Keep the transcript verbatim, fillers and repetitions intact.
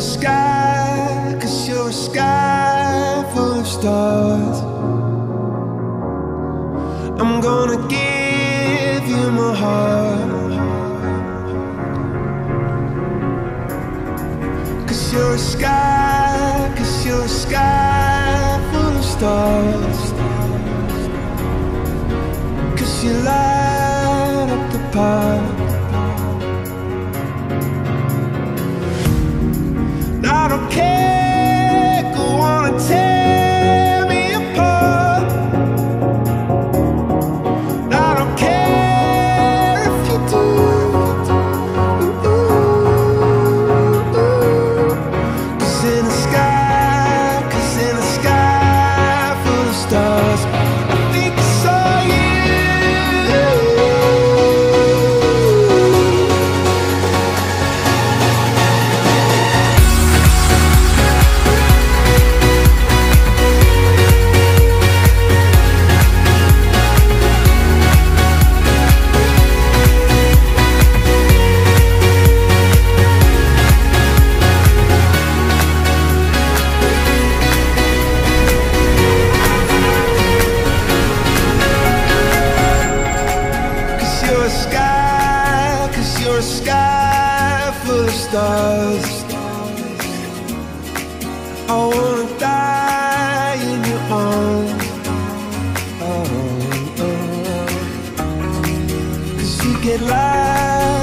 sky, 'cause you're a sky full of stars. I'm gonna give you my heart, 'cause you're a sky, 'cause you're a sky full of stars. 'Cause you light up the park. I don't care, go on and tear me apart. I don't care if you do. Cause in the sky, cause in the sky full of stars, I think I saw you. Sky, 'cause you're a sky full of stars. I wanna die in your arms. Oh, oh. 'Cause you get light